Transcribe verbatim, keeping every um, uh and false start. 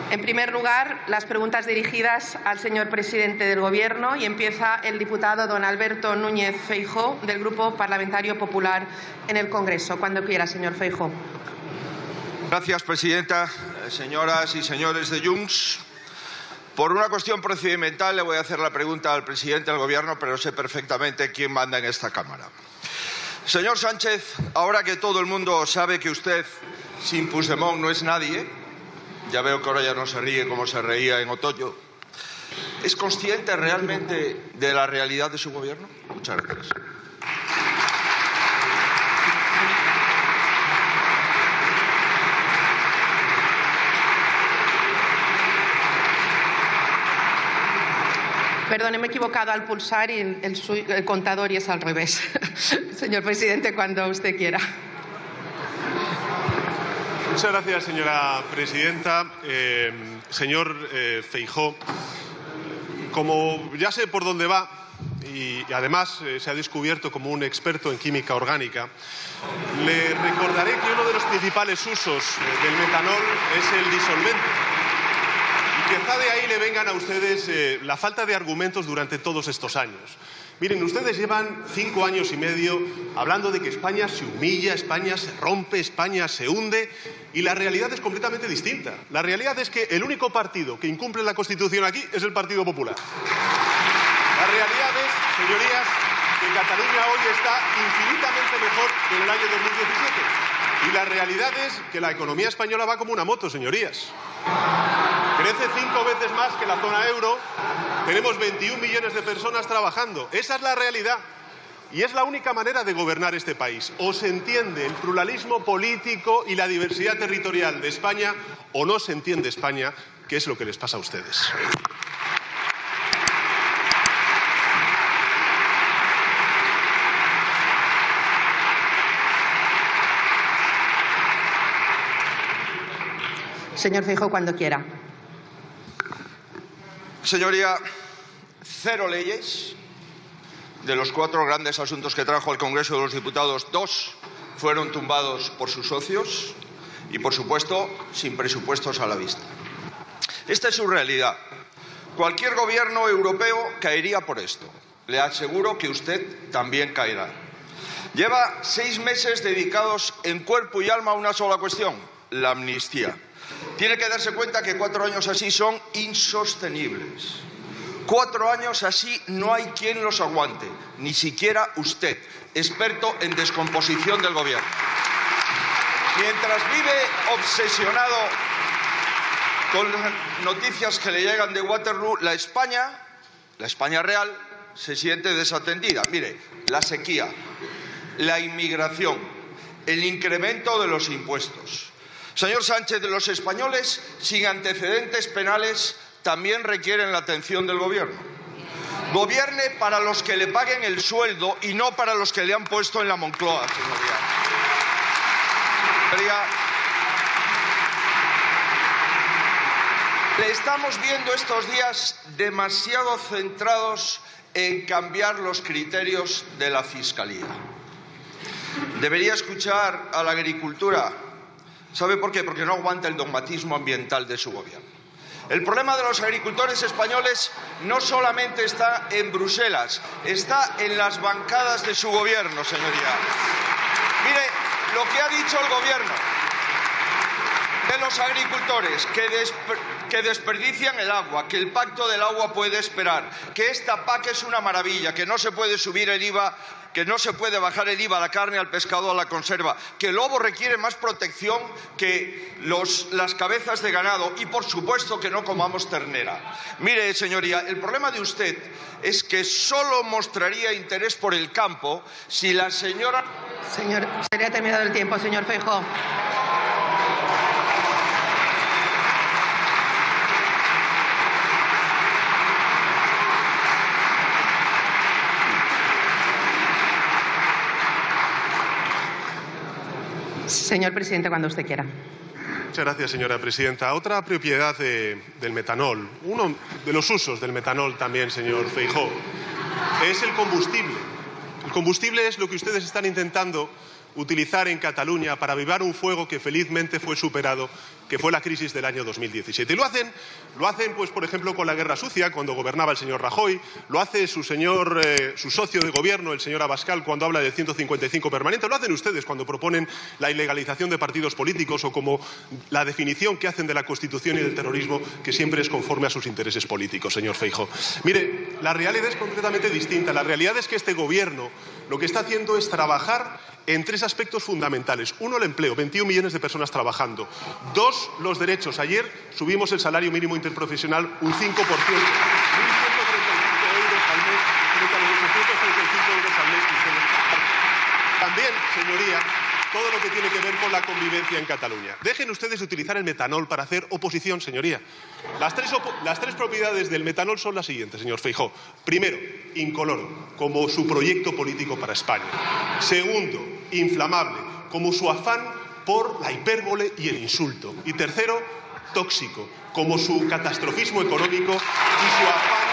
En primer lugar, las preguntas dirigidas al señor presidente del Gobierno, y empieza el diputado don Alberto Núñez Feijóo, del Grupo Parlamentario Popular en el Congreso. Cuando quiera, señor Feijóo. Gracias, presidenta. Señoras y señores de Junts, por una cuestión procedimental le voy a hacer la pregunta al presidente del Gobierno, pero sé perfectamente quién manda en esta Cámara. Señor Sánchez, ahora que todo el mundo sabe que usted sin Puigdemont no es nadie, ya veo que ahora ya no se ríe como se reía en otoño, ¿es consciente realmente de la realidad de su Gobierno? Muchas gracias. Perdone, me he equivocado al pulsar y el, el, el contador y es al revés. Señor presidente, cuando usted quiera. Muchas gracias, señora presidenta. Eh, señor eh, Feijóo, como ya sé por dónde va y, y además eh, se ha descubierto como un experto en química orgánica, le recordaré que uno de los principales usos eh, del metanol es el disolvente. Y quizá de ahí le vengan a ustedes eh, la falta de argumentos durante todos estos años. Miren, ustedes llevan cinco años y medio hablando de que España se humilla, España se rompe, España se hunde, y la realidad es completamente distinta. La realidad es que el único partido que incumple la Constitución aquí es el Partido Popular. La realidad es, señorías, que Cataluña hoy está infinitamente mejor que en el año dos mil diecisiete. Y la realidad es que la economía española va como una moto, señorías. Crece cinco veces más que la zona euro. Tenemos veintiún millones de personas trabajando. Esa es la realidad. Y es la única manera de gobernar este país. O se entiende el pluralismo político y la diversidad territorial de España, o no se entiende España, que es lo que les pasa a ustedes. Señor Feijóo, cuando quiera. Señoría, cero leyes. De los cuatro grandes asuntos que trajo al Congreso de los Diputados, dos fueron tumbados por sus socios y, por supuesto, sin presupuestos a la vista. Esta es su realidad. Cualquier gobierno europeo caería por esto. Le aseguro que usted también caerá. Lleva seis meses dedicados en cuerpo y alma a una sola cuestión: la amnistía. Tiene que darse cuenta que cuatro años así son insostenibles. Cuatro años así no hay quien los aguante, ni siquiera usted, experto en descomposición del Gobierno. Mientras vive obsesionado con las noticias que le llegan de Waterloo, la España, la España real, se siente desatendida. Mire, la sequía, la inmigración, el incremento de los impuestos. Señor Sánchez, los españoles sin antecedentes penales también requieren la atención del Gobierno. Gobierne para los que le paguen el sueldo y no para los que le han puesto en la Moncloa, señoría. Señoría, le estamos viendo estos días demasiado centrados en cambiar los criterios de la Fiscalía. Debería escuchar a la agricultura. ¿Sabe por qué? Porque no aguanta el dogmatismo ambiental de su Gobierno. El problema de los agricultores españoles no solamente está en Bruselas, está en las bancadas de su Gobierno, señoría. Mire, lo que ha dicho el Gobierno de los agricultores, que, desper que desperdician el agua, que el pacto del agua puede esperar, que esta P A C es una maravilla, que no se puede subir el I V A, que no se puede bajar el I V A a la carne, al pescado, a la conserva, que el lobo requiere más protección que los, las cabezas de ganado y, por supuesto, que no comamos ternera. Mire, señoría, el problema de usted es que solo mostraría interés por el campo si la señora... Señor, se le ha terminado el tiempo, señor Feijóo. Señor presidente, cuando usted quiera. Muchas gracias, señora presidenta. Otra propiedad de, del metanol, uno de los usos del metanol también, señor Feijóo, es el combustible. El combustible es lo que ustedes están intentando utilizar en Cataluña para avivar un fuego que felizmente fue superado que fue la crisis del año dos mil diecisiete. Y lo hacen, lo hacen pues, por ejemplo, con la guerra sucia, cuando gobernaba el señor Rajoy, lo hace su, señor, eh, su socio de gobierno, el señor Abascal, cuando habla del ciento cincuenta y cinco permanente, lo hacen ustedes cuando proponen la ilegalización de partidos políticos o como la definición que hacen de la Constitución y del terrorismo, que siempre es conforme a sus intereses políticos, señor Feijóo. Mire, la realidad es completamente distinta. La realidad es que este gobierno lo que está haciendo es trabajar en tres aspectos fundamentales. Uno, el empleo, veintiún millones de personas trabajando. Dos, los derechos. Ayer subimos el salario mínimo interprofesional un cinco por ciento. mil ciento treinta y cinco euros al mes frente a los ochocientos treinta y cinco euros al mes que ustedes pagan. También, señoría, todo lo que tiene que ver con la convivencia en Cataluña. Dejen ustedes de utilizar el metanol para hacer oposición, señoría. Las tres, las tres propiedades del metanol son las siguientes, señor Feijóo. Primero, incoloro, como su proyecto político para España. Segundo, inflamable, como su afán por la hipérbole y el insulto. Y tercero, tóxico, como su catastrofismo económico y su afán